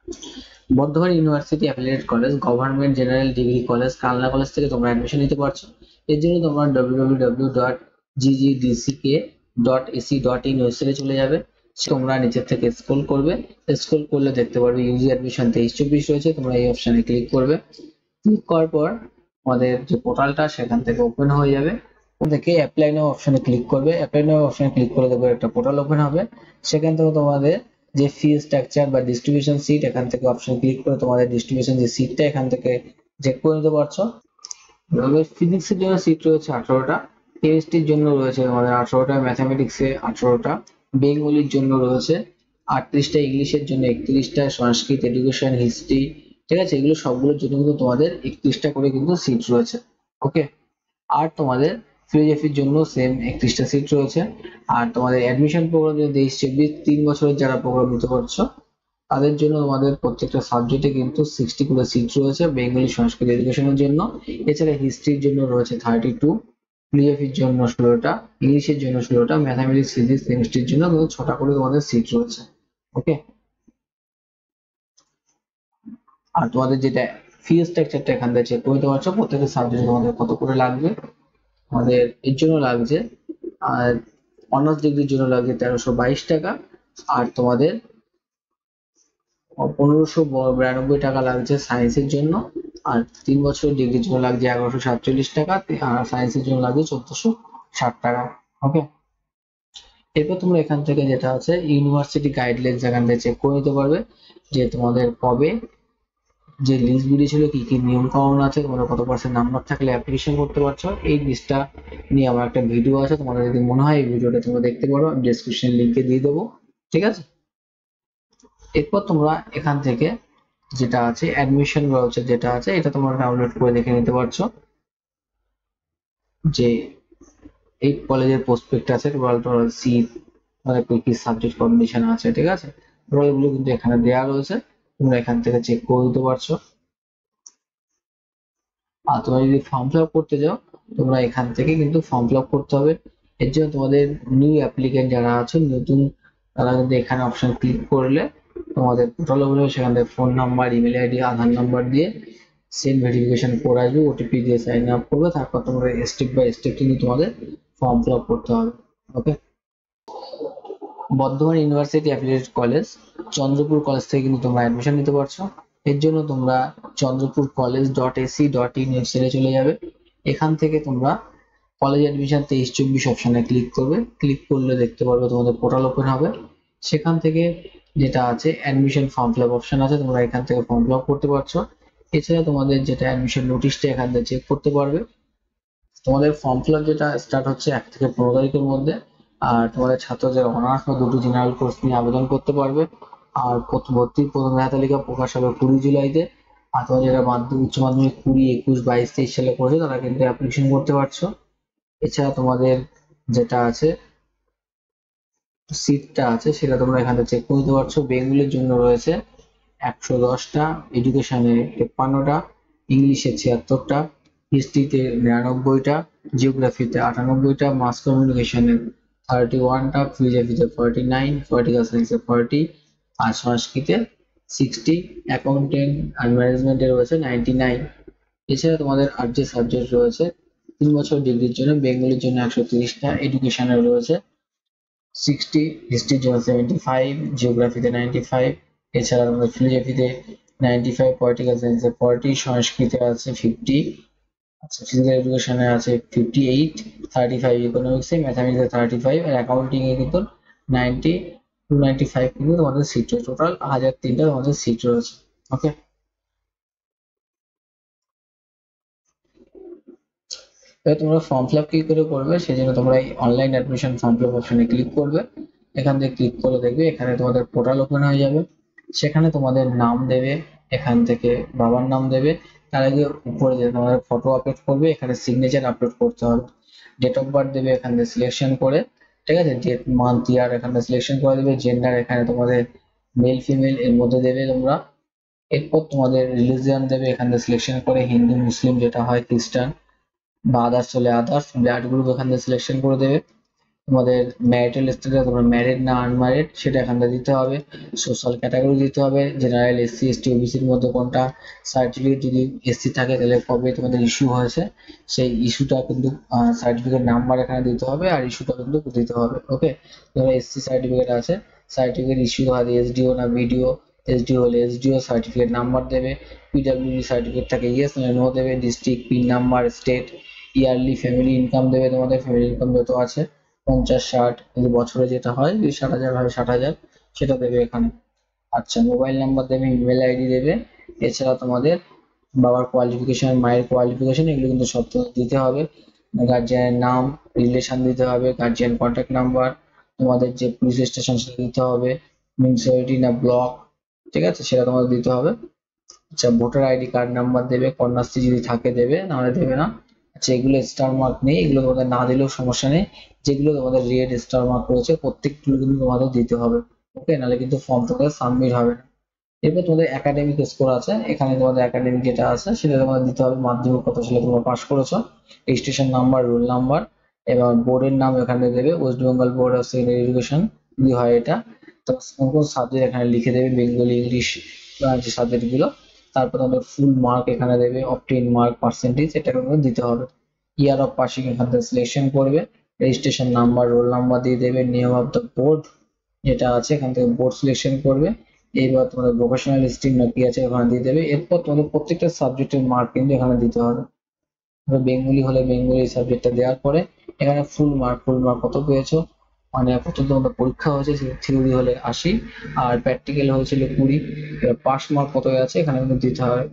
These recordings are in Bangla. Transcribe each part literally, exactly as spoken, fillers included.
Bardhaman university affiliated college, government general degree college, Kalna college থেকে তোমরা অ্যাডমিশন নিতে পারছো। এর জন্য তোমরা W W W dot G G D C K dot A C dot in ওয়েবসাইটে চলে যাবে। তোমরা নিচের থেকে স্ক্রল করবে, স্ক্রল করলে দেখতে পারবে ইউজি অ্যাডমিশন তেইশ চব্বিশ রয়েছে, তোমরা এই অপশনে ক্লিক করবে। ক্লিক করার পর আমাদের যে পোর্টালটা সেখান থেকে ওপেন হয়ে যাবে। ওখান থেকে অ্যাপ্লাই নাও অপশনে ক্লিক করবে, অ্যাপ্লাই নাও অপশনে ক্লিক করে দেখবে একটা পোর্টাল ওপেন হবে। সেখান থেকে তোমাদের যে ফি স্ট্রাকচার বা ডিস্ট্রিবিউশন সিট, এখান থেকে অপশন ক্লিক করে তোমাদের ডিস্ট্রিবিউশন যে সিটটা এখান থেকে চেক করে নিতে পারছো। ফিজিক্সের জন্য সিট রয়েছে আঠারোটা, কেমিস্ট্রির জন্য রয়েছে তোমাদের আঠারোটা, ম্যাথামেটিক্সে আঠারোটা, বেঙ্গলির জন্য রয়েছে আটত্রিশটা, ইংলিশের জন্য একত্রিশটা, সংস্কৃত, এডুকেশন, হিস্ট্রি, ঠিক আছে, এগুলো সবগুলোর জন্য কিন্তু তোমাদের একত্রিশটা করে কিন্তু সিট রয়েছে। ওকে, আর তোমাদের ফিলোজফির জন্য সেম একত্রিশটা সিট রয়েছে। আর তোমাদের অ্যাডমিশন প্রোগ্রাম যদি তেইশ চব্বিশ তিন বছরের যারা প্রোগ্রাম নিতে পারছো তাদের জন্য তোমাদের প্রত্যেকটা সাবজেক্টে কিন্তু সিক্সটি করে সিট রয়েছে বেঙ্গলি, সংস্কৃত, এডুকেশনের জন্য। এছাড়া হিস্ট্রির জন্য রয়েছে থার্টি টু, ফিলোজফির জন্য ষোলোটা, ইংলিশের জন্য ষোলোটা, ম্যাথামেটিক্স, ফিজিক্স, কেমিস্ট্রির জন্য ছটা করে তোমাদের সিট রয়েছে। ওকে, আর তোমাদের যেটা ফি স্ট্রাকচারটা এখান থেকে চেক করে নিতে পারছো প্রত্যেকটা সাবজেক্টে তোমাদের কত করে লাগবে। আমাদের এর জন্য লাগছে, আর অনার্স ডিগ্রির জন্য লাগছে তেরোশো বাইশ টাকা, আর তোমাদের পনেরোশো বিরানব্বই টাকা লাগছে সায়েন্সের জন্য, আর তিন বছরের ডিগ্রির জন্য লাগছে এগারোশো সাতচল্লিশ টাকা, আর সায়েন্সের জন্য লাগছে চোদ্দশো ষাট টাকা। ওকে, এরপর তোমরা এখান থেকে যেটা আছে ইউনিভার্সিটি গাইডলাইন্স এখান থেকে চেক করে নিতে পারবে যে তোমাদের কবে যে লিস্ট বেরিয়েছিল, কি কি নিয়ম কানুন আছে, তোমরা কত পার্সেন্ট নাম্বার থাকলে অ্যাপ্লিকেশন করতে পারছো, এই লিস্টটা নিয়ে আমার একটা ভিডিও আছে, তোমাদের যদি মনে হয় এই ভিডিওটা তোমরা দেখতে পারো, আমি ডেসক্রিপশন লিংকে দিয়ে দেবো, ঠিক আছে। এরপর তোমরা এখান থেকে যেটা আছে অ্যাডমিশন ব্রাউচার যেটা আছে এটা তোমরা ডাউনলোড করে দেখে নিতে পারছো যে এই কলেজের প্রসপেক্ট আছে, টোটাল সিট, মানে কি কি সাবজেক্ট কম্বিনেশন আছে, ঠিক আছে, টোটাল এগুলো কিন্তু এখানে দেওয়া রয়েছে, তোমরা এখান থেকে চেক করে দিতে পারছো। আর তোমরা যদি ফর্ম ফিল আপ করতে যাও তোমরা এখান থেকে কিন্তু ফর্ম ফিল আপ করতে হবে। এর জন্য তোমাদের নিউ অ্যাপ্লিকেন্ট যারা আছে নতুন, তারা কিন্তু এখানে অপশন ক্লিক করলে তোমাদের পোর্টালে বলবে, সেখান থেকে phone number, email ID, Aadhaar number দিয়ে সেম ভেরিফিকেশন কোড আসবে, ওটিপি দিয়ে সাইন আপ করবে, তারপর তোমরা স্টেপ বাই স্টেপ কিন্তু তোমাদের ফর্ম ফিল আপ করতে হবে। Okay, Bardhaman university affiliated college, Chandrapur college থেকে কিন্তু তোমরা অ্যাডমিশন নিতে পারছো। এর জন্য তোমরা Chandrapur college dot AC dot in ওয়েবসাইটে চলে যাবে। এখান থেকে তোমরা কলেজ অ্যাডমিশন তেইশ চব্বিশ অপশনে ক্লিক করবে, ক্লিক করলে দেখতে পারবে তোমাদের পোর্টাল ওপেন হবে। সেখান থেকে যেটা আছে admission form fill up option আছে, তোমরা এখান থেকে ফর্ম ফিল আপ করতে পারছো। এছাড়া তোমাদের যেটা অ্যাডমিশন নোটিশটা এখান থেকে চেক করতে পারবে। তোমাদের ফর্ম ফিল আপ যেটা স্টার্ট হচ্ছে এক থেকে পনেরো তারিখের মধ্যে, আর তোমাদের ছাত্রদের অনার্স বা দুটো জেনারেল কোর্স নিয়ে আবেদন করতে পারবে। আর ভর্তির প্রথম মেধা তালিকা প্রকাশ হবে কুড়ি জুলাইতে। আর তোমাদের যারা মাধ্যমিক উচ্চ মাধ্যমিক কুড়ি, একুশ, বাইশ, তেইশ সালে করেছে তারা কিন্তু অ্যাপ্লিকেশন করতে পারছো। এছাড়া তোমাদের যেটা আছে সিটটা আছে সেটা তোমরা এখানে চেক করে নিতে পারছো। বেঙ্গলের জন্য রয়েছে একশো দশটা, এডুকেশনে তেপ্পান্নটা, ইংলিশে ছিয়াত্তরটা, হিস্ট্রিতে নিরানব্বইটা, জিওগ্রাফিতে আটানব্বইটা, মাস কমিউনিকেশনে থার্টি ওয়ানটা, ফিলোজফিতে ফর্টি নাইন, পলিটিক্যাল সায়েন্সে ফর্টি, আর সংস্কৃতে সিক্সটি, অ্যাকাউন্টেন্ট আর ম্যানেজমেন্টে রয়েছে নাইনটি নাইন। এছাড়া তোমাদের আর যে সাবজেক্ট রয়েছে তিন বছর ডিগ্রির জন্য বেঙ্গলির জন্য একশো তিরিশটা, এডুকেশনে রয়েছে সিক্সটি, হিস্ট্রির জন্য সেভেন্টি ফাইভ, জিওগ্রাফিতে নাইনটি ফাইভ, এছাড়া আমাদের ফিলোজফিতে নাইনটি ফাইভ, পলিটিক্যাল সায়েন্সে ফর্টি, সংস্কৃতে আছে ফিফটি, আচ্ছা ফিজিক্যাল এডুকেশনে আছে ফিফটি এইট, থার্টি ফাইভ ইকোনমিক্সে, ম্যাথামেটিক্সে থার্টি ফাইভ, আর অ্যাকাউন্টিং এ কিন্তু নাইনটি টু নাইনটি ফাইভ কিন্তু তোমাদের সিট রয়েছে, টোটাল হাজার তিনটা তোমাদের সিট রয়েছে। ওকে, এবার তোমরা ফর্ম ফিল আপ কি করে করবে সেই জন্য তোমরা এই online admission form fill up অপশনে ক্লিক করবে। এখান থেকে ক্লিক করে দেখবে এখানে তোমাদের পোর্টাল ওপেন হয়ে যাবে। সেখানে তোমাদের নাম দেবে, এখান থেকে বাবার নাম দেবে, তার আগে উপরে যে তোমাদের ফটো আপলোড করবে, এখানে সিগনেচার আপলোড করতে হবে, ডেট অফ বার্থ দেবে এখান থেকে সিলেকশন করে, ঠিক আছে, ডেট মান্থ ইয়ার এখানে সিলেকশন করে দেবে, জেন্ডার এখানে তোমাদের মেল ফিমেল এর মধ্যে দেবে তোমরা। এরপর তোমাদের রিলিজিয়ন দেবে এখান থেকে সিলেকশন করে, হিন্দু, মুসলিম যেটা হয়, খ্রিস্টান বা আদার্স হলে আদার্স, ব্লাড গ্রুপ এখান থেকে সিলেকশন করে দেবে। তোমাদের ম্যারিটাল স্ট্যাটাস, তোমরা ম্যারিড না আনম্যারিড সেটা এখান থেকে দিতে হবে। সোশ্যাল ক্যাটাগরি দিতে হবে, জেনারেল, এসসি, এসটি, ওবিসির মধ্যে কোনটা। সার্টিফিকেট যদি এসসি থাকে তাহলে কবে তোমাদের ইস্যু হয়েছে সেই ইস্যুটা কিন্তু সার্টিফিকেট নাম্বার এখানে দিতে হবে, আর ইস্যুটা কিন্তু দিতে হবে। ওকে, ধরো এসসি সার্টিফিকেট আছে, সার্টিফিকেট ইস্যু হয় এসডিও না বিডিও, এসডিও হলে এসডিও সার্টিফিকেট নাম্বার দেবে, পিডব্লিউডি সার্টিফিকেট থাকে ইয়েস না নো দেবে, district, pin number, state, yearly family income দেবে, তোমাদের ফ্যামিলি ইনকাম যত আছে পঞ্চাশ ষাট, যদি বছরে যেটা হয় যদি ষাট হাজার হয় ষাট হাজার সেটা দেবে এখানে। আচ্ছা, মোবাইল নাম্বার দেবে, ইমেল আইডি দেবে, এছাড়া তোমাদের বাবার কোয়ালিফিকেশন, মায়ের কোয়ালিফিকেশন এগুলো কিন্তু সব দিতে হবে। গার্জিয়ানের নাম, রিলেশন দিতে হবে, গার্জিয়ান কন্ট্যাক্ট নাম্বার, তোমাদের যে পুলিশ স্টেশন সেটা দিতে হবে, মিউনিসিপ্যালিটি না ব্লক, ঠিক আছে সেটা তোমাদের দিতে হবে। আচ্ছা, ভোটার আইডি কার্ড নাম্বার দেবে, কন্যাশ্রী যদি থাকে দেবে, নাহলে দেবে না। আচ্ছা, এগুলো স্টার মার্ক নেই, এগুলো তোমাদের না দিলেও সমস্যা নেই, যেগুলো তোমাদের রেড স্টার মার্ক রয়েছে প্রত্যেকগুলো কিন্তু তোমাদের দিতে হবে। ওকে, নাহলে কিন্তু ফর্ম তোমাদের সাবমিট হবে না। এরপর তোমাদের একাডেমিক স্কোর আছে, এখানে তোমাদের একাডেমিক যেটা আছে সেটা তোমাদের দিতে হবে, মাধ্যমিক কত সালে তোমরা পাস করেছো, রেজিস্ট্রেশন নাম্বার, রোল নাম্বার, এবং বোর্ডের নাম এখানে দেবে, West Bengal board of secondary education যদি হয় এটা। তো কোন কোন সাবজেক্ট এখানে লিখে দেবে, বেঙ্গলি, ইংলিশ যে সাবজেক্ট গুলো। তারপর তোমাদের ফুল মার্ক এখানে দেবে, অবটেইন মার্ক, পার্সেন্টেজ এটা তোমাদের দিতে হবে। ইয়ার অফ পাসিং এখান থেকে সিলেকশন করবে, রেজিস্ট্রেশন নাম্বার, রোল নাম্বার দিয়ে দেবে, নেম অফ দ্য বোর্ড যেটা আছে এখান থেকে বোর্ড সিলেকশন করবে। এইবার তোমাদের ভোকেশনাল স্ট্রিম না কি আছে ওখানে দিয়ে দেবে। এরপর তোমাদের প্রত্যেকটা সাবজেক্টের মার্ক কিন্তু এখানে দিতে হবে। বেঙ্গলি হলে বেঙ্গলি সাবজেক্টটা দেওয়ার পরে এখানে ফুল মার্ক, ফুল মার্ক কত পেয়েছো, মানে কত তোমাদের পরীক্ষা হয়েছে, থিওরি হলে আশি আর প্র্যাকটিক্যাল হয়েছিল কুড়ি, পাস মার্ক কত আছে এখানে কিন্তু দিতে হবে।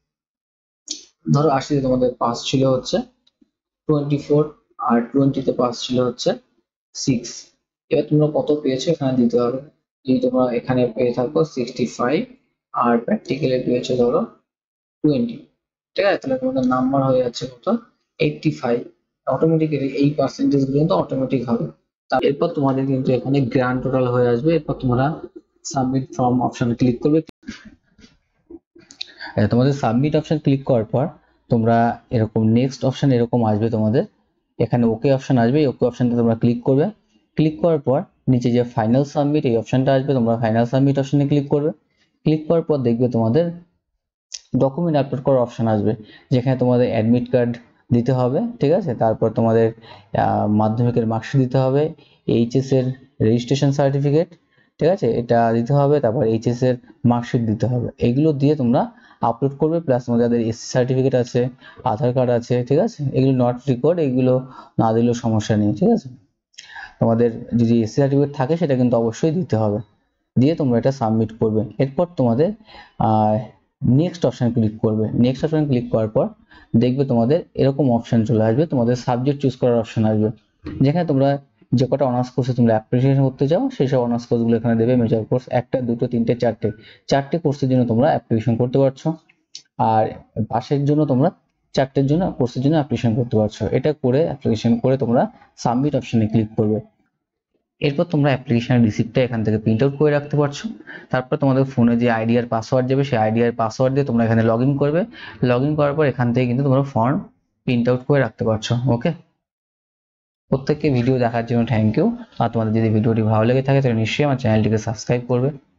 ধরো আশিতে তোমাদের পাস ছিল হচ্ছে টোয়েন্টি ফোর, আর টোয়েন্টিতে পাস ছিল হচ্ছে সিক্স। এবার তোমরা কত পেয়েছো এখানে দিতে হবে। যদি তোমরা এখানে পেয়ে থাকো সিক্সটি ফাইভ আর প্র্যাকটিক্যালে পেয়েছো ধরো টোয়েন্টি, ঠিক আছে, তাহলে তোমাদের নাম্বার হয়ে যাচ্ছে কত, এইটটি ফাইভ। অটোমেটিক্যালি এই পার্সেন্টেজ গুলো কিন্তু অটোমেটিক হবে। এরপর তোমাদের কিন্তু এখানে গ্র্যান্ড টোটাল হয়ে আসবে। এরপর তোমরা সাবমিট ফর্ম অপশন ক্লিক করবে। তোমাদের সাবমিট অপশন ক্লিক করার পর তোমরা এরকম নেক্সট অপশন এরকম আসবে, তোমাদের এখানে ওকে অপশন আসবে, ওকে অপশনটা তোমরা ক্লিক করবে। ক্লিক করার পর নিচে যে ফাইনাল সাবমিট এই অপশনটা আসবে, তোমরা ফাইনাল সাবমিট অপশনে ক্লিক করবে। ক্লিক করার পর দেখবে তোমাদের ডকুমেন্ট আপলোড করার অপশন আসবে, যেখানে তোমাদের অ্যাডমিট কার্ড দিতে হবে, ঠিক আছে, তারপর তোমাদের মাধ্যমিকের মার্কশিট দিতে হবে, এইচএস এর রেজিস্ট্রেশন সার্টিফিকেট, ঠিক আছে এটা দিতে হবে, তারপর এইচএস এর মার্কশিট দিতে হবে। এগুলো দিয়ে তোমরা আপলোড করবে, প্লাস তোমাদের যাদের এসসি সার্টিফিকেট আছে, আধার কার্ড আছে, ঠিক আছে, এগুলো নট রিকোয়ার্ড, এগুলো না দিলেও সমস্যা নেই, ঠিক আছে। তোমাদের যদি এসসি সার্টিফিকেট থাকে সেটা কিন্তু অবশ্যই দিতে হবে, দিয়ে তোমরা এটা সাবমিট করবে। এরপর তোমাদের আহ নেক্সট অপশন ক্লিক করবে। নেক্সট অপশন ক্লিক করার পর দেখবে তোমাদের এরকম অপশন চলে আসবে, তোমাদের সাবজেক্ট চুজ করার অপশন আসবে, যেখানে তোমরা যে কটা অনার্স কোর্সে তোমরা অ্যাপ্লিকেশন করতে চাও সেই সব অনার্স কোর্সগুলো এখানে দেবে। মেজর কোর্স একটা, দুটো, তিনটে, চারটে, চারটে কোর্সের জন্য তোমরা অ্যাপ্লিকেশন করতে পারছো, আর পাশের জন্য তোমরা চারটের জন্য কোর্সের জন্য অ্যাপ্লিকেশন করতে পারছো। এটা করে অ্যাপ্লিকেশন করে তোমরা সাবমিট অপশনে ক্লিক করবে। এরপর তোমরা অ্যাপ্লিকেশনের রিসিপ্টটা এখান থেকে প্রিন্ট আউট করে রাখতে পারছো। তারপর তোমাদের ফোনে যে আইডি আর পাসওয়ার্ড যাবে সেই আইডি আর পাসওয়ার্ড দিয়ে তোমরা এখানে লগ ইন করবে। লগ ইন করার পর এখান থেকে কিন্তু তোমরা ফর্ম প্রিন্ট আউট করে রাখতে পারছো। ওকে, প্রত্যেককে ভিডিও দেখার জন্য থ্যাংক ইউ। আর তোমাদের যদি ভিডিওটি ভালো লেগে থাকে তাহলে নিশ্চয়ই আমার চ্যানেলটিকে সাবস্ক্রাইব করবে।